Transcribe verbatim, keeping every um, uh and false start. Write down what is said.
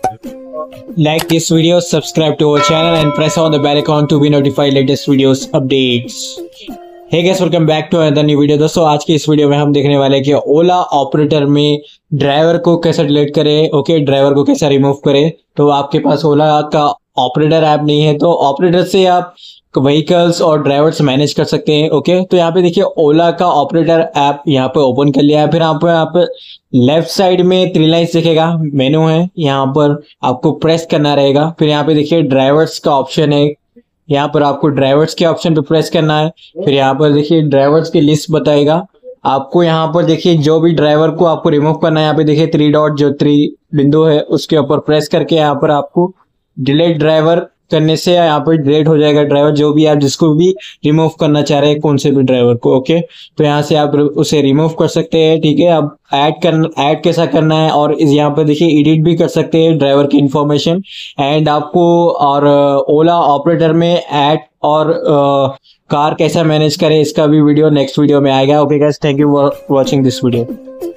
Like this video, subscribe to our channel and press on the bell icon to be notified latest videos updates. Hey guys, welcome back to another new video। दोस्तों आज की इस video में हम देखने वाले हैं कि ओला ऑपरेटर में ड्राइवर को कैसे डिलीट करें, ओके ड्राइवर को कैसे रिमूव करें। तो आपके पास ओला का ऑपरेटर ऐप नहीं है तो ऑपरेटर से आप व्हीकल्स और ड्राइवर्स मैनेज कर सकते हैं। ओके तो यहाँ पे देखिए ओला का ऑपरेटर ऐप यहाँ पे ओपन कर लिया है। फिर यहाँ पे यहाँ पे लेफ्ट साइड में थ्री लाइन्स दिखेगा, मेनू है, यहाँ पर आपको प्रेस करना रहेगा। फिर यहाँ पे देखिए ड्राइवर्स का ऑप्शन है, यहाँ पर आपको ड्राइवर्स के ऑप्शन पे प्रेस करना है। फिर यहाँ पर देखिए ड्राइवर्स की लिस्ट बताएगा आपको। यहाँ पर देखिए जो भी ड्राइवर को आपको रिमूव करना है, यहाँ पे देखिए थ्री डॉट जो थ्री बिंदु है उसके ऊपर प्रेस करके यहाँ पर आपको डिलीट ड्राइवर करने से यहाँ पर डिलीट हो जाएगा ड्राइवर, जो भी आप जिसको भी रिमूव करना चाह रहे हैं, कौन से भी ड्राइवर को। ओके तो यहाँ से आप उसे रिमूव कर सकते हैं। ठीक है, अब ऐड करना ऐड कैसा करना है, और यहाँ पर देखिए एडिट भी कर सकते हैं ड्राइवर की इंफॉर्मेशन। एंड आपको और ओला ऑपरेटर में ऐड और आ, कार कैसा मैनेज करें इसका भी वीडियो नेक्स्ट वीडियो में आएगा। Okay guys, thank you for watching this video.